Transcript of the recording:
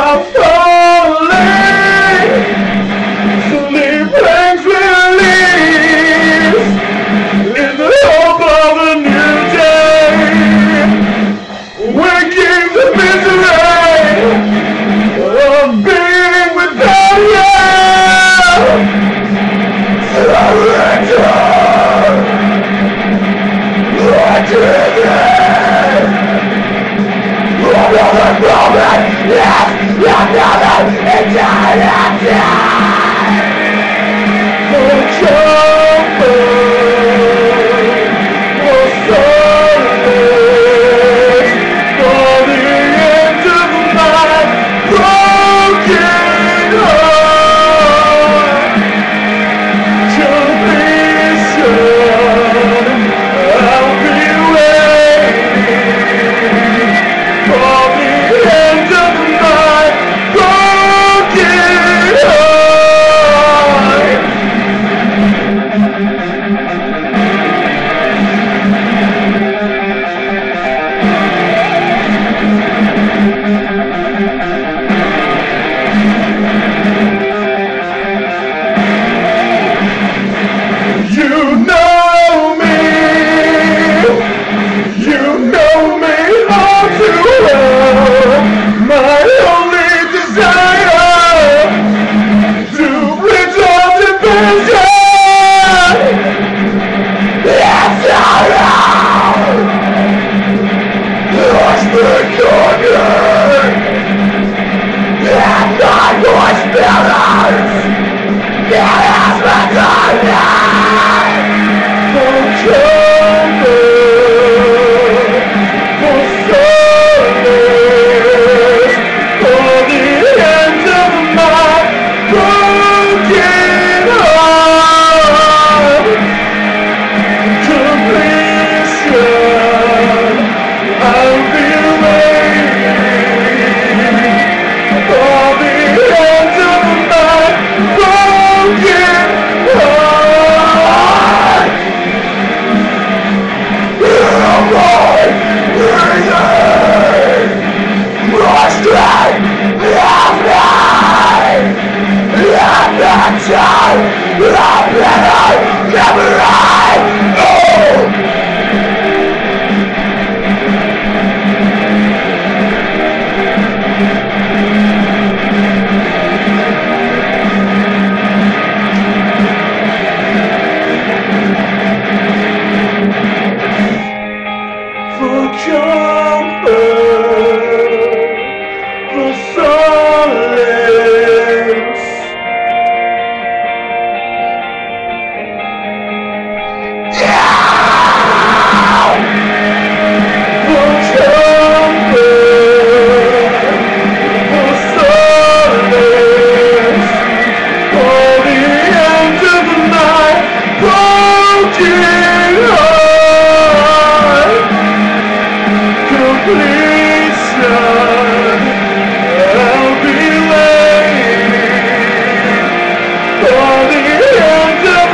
I'm falling, sleep brings release, in the hope of a new day, waking the misery of being without you. Surrender, another moment, yes, another eternity. For jumping, for solace, for the end of my broken heart. Completion, I'll be waiting for the end of my broken heart. You know me all too well. My only desire to bridge all division. Yes, lost the corner, and I was balance. It has been done. For jumping, for solace, for the end of my broken heart. Completion, I'll be waiting for the end of my broken heart. My strength, love me, let me die, let me never die. For comfort, for solace, for comfort, for solace, for the end of my broken heart. Completion, I'll be waiting for the end of